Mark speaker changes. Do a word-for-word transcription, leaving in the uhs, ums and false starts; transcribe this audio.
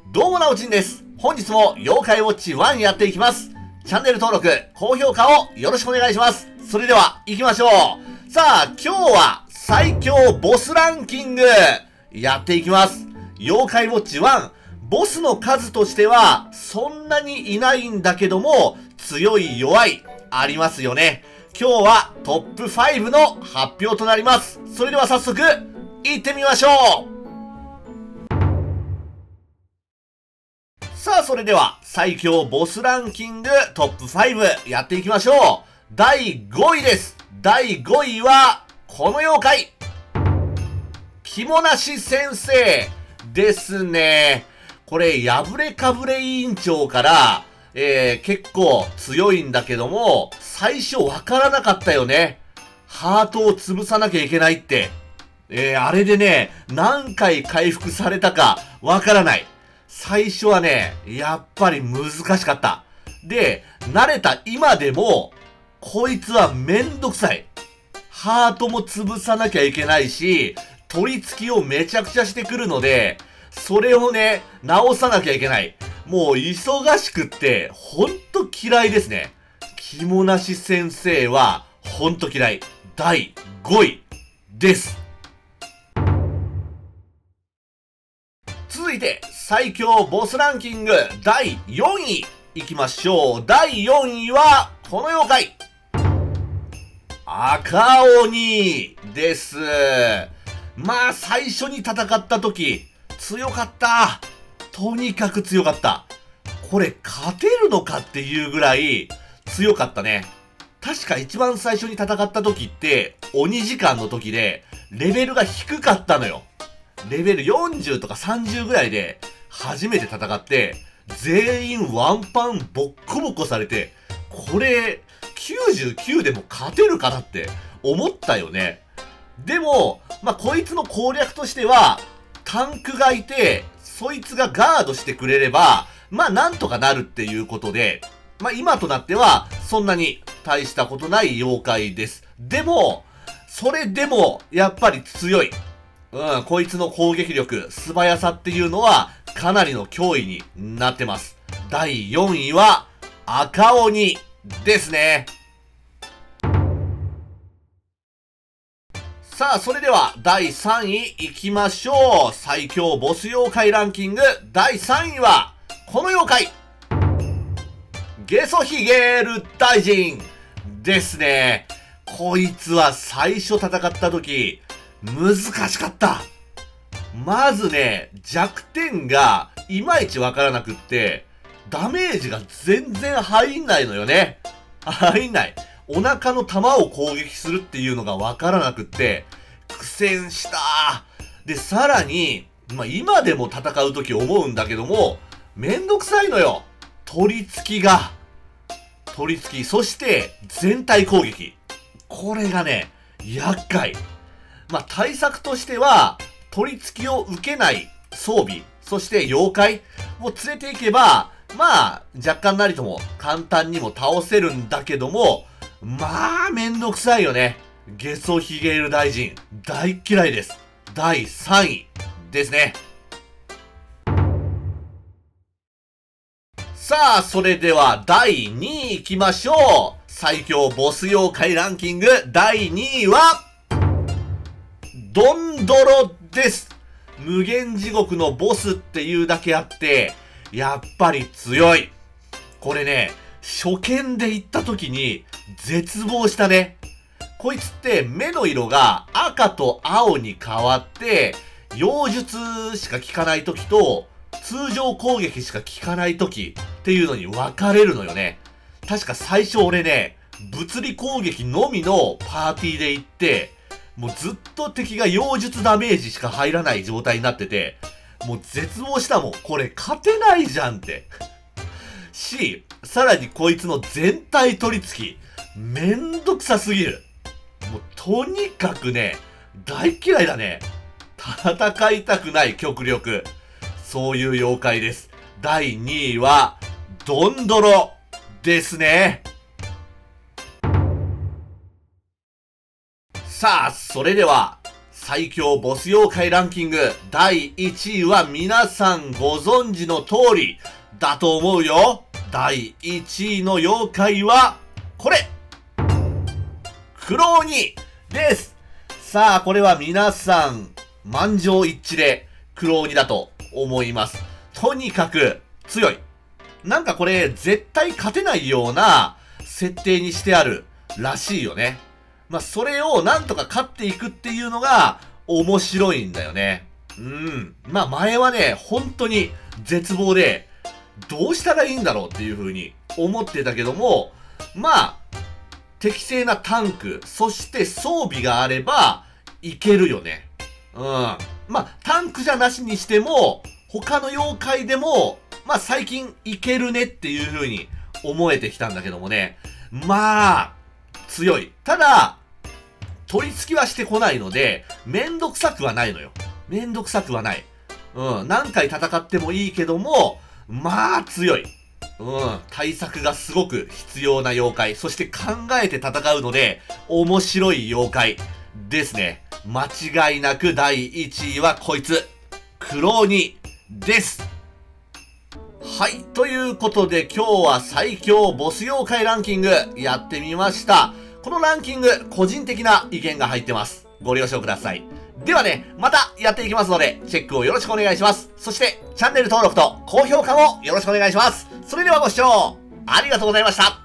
Speaker 1: どうもなおちんです。本日も妖怪ウォッチワンやっていきます。チャンネル登録、高評価をよろしくお願いします。それでは行きましょう。さあ、今日は最強ボスランキングやっていきます。妖怪ウォッチワン、ボスの数としてはそんなにいないんだけども、強い弱いありますよね。今日はトップファイブの発表となります。それでは早速行ってみましょう。さあ、それでは最強ボスランキングトップファイブやっていきましょう。だいごいです。だいごいはこの妖怪、肝なし先生ですね。これ破れかぶれ委員長から、えー、結構強いんだけども、最初わからなかったよね。ハートを潰さなきゃいけないって。えー、あれでね、何回回復されたかわからない。最初はね、やっぱり難しかった。で、慣れた今でも、こいつはめんどくさい。ハートも潰さなきゃいけないし、取り付きをめちゃくちゃしてくるので、それをね、直さなきゃいけない。もう忙しくって、ほんと嫌いですね。肝なし先生は、ほんと嫌い。だいごいです。続いて、最強ボスランキングだいよんい行きましょう。だいよんいは、この妖怪。赤鬼です。まあ、最初に戦った時、強かった。とにかく強かった。これ、勝てるのかっていうぐらい強かったね。確か一番最初に戦った時って、鬼時間の時で、レベルが低かったのよ。レベルよんじゅうとかさんじゅうぐらいで、初めて戦って、全員ワンパンボッコボコされて、これ、きゅうじゅうきゅうでも勝てるかなって思ったよね。でも、まあ、こいつの攻略としては、タンクがいて、そいつがガードしてくれれば、まあ、なんとかなるっていうことで、まあ、今となっては、そんなに大したことない妖怪です。でも、それでも、やっぱり強い。うん、こいつの攻撃力、素早さっていうのは、かなりの脅威になってます。だいよんいは、赤鬼ですね。さあ、それでは、だいさんい行きましょう。最強ボス妖怪ランキング、だいさんいは、この妖怪。ゲソヒゲール大臣ですね。こいつは最初戦った時、難しかった。まずね、弱点がいまいちわからなくって、ダメージが全然入んないのよね。入んない。お腹の弾を攻撃するっていうのがわからなくって、苦戦した。で、さらに、まあ、今でも戦う時思うんだけども、めんどくさいのよ。取り付きが。取り付き。そして、全体攻撃。これがね、厄介。まあ、対策としては、取り付きを受けない装備、そして妖怪を連れていけば、まあ、若干なりとも簡単にも倒せるんだけども、まあ、めんどくさいよね。ゲソヒゲール大臣、大嫌いです。だいさんいですね。さあ、それではだいにい行きましょう。最強ボス妖怪ランキングだいにいは、ドンドロです。無限地獄のボスっていうだけあって、やっぱり強い。これね、初見で行った時に絶望したね。こいつって目の色が赤と青に変わって、妖術しか効かない時と通常攻撃しか効かない時っていうのに分かれるのよね。確か最初俺ね、物理攻撃のみのパーティーで行って、もうずっと敵が妖術ダメージしか入らない状態になってて、もう絶望したもん。これ勝てないじゃんって。し、さらにこいつの全体取り付き、めんどくさすぎる。もうとにかくね、大嫌いだね。戦いたくない極力。そういう妖怪です。だいにいは、ドンドロですね。さあ、それでは、 最強ボス妖怪ランキングだいいちいは皆さんご存知の通りだと思うよ。だいいちいの妖怪はこれ、クローニです。さあこれは皆さん満場一致でクローニだと思います。とにかく強い。なんかこれ絶対勝てないような設定にしてあるらしいよね。まあ、それをなんとか勝っていくっていうのが面白いんだよね。うん。まあ、前はね、本当に絶望で、どうしたらいいんだろうっていう風に思ってたけども、まあ、適正なタンク、そして装備があれば、いけるよね。うん。まあ、タンクじゃなしにしても、他の妖怪でも、まあ、最近いけるねっていう風に思えてきたんだけどもね。まあ、強い。ただ、取り付きはしてこないので、めんどくさくはないのよ。めんどくさくはない。うん。何回戦ってもいいけども、まあ強い。うん。対策がすごく必要な妖怪。そして考えて戦うので、面白い妖怪ですね。間違いなくだいいちいはこいつ。クローニです。はい。ということで今日は最強ボス妖怪ランキングやってみました。このランキング、個人的な意見が入ってます。ご了承ください。ではね、またやっていきますので、チェックをよろしくお願いします。そして、チャンネル登録と高評価もよろしくお願いします。それではご視聴ありがとうございました。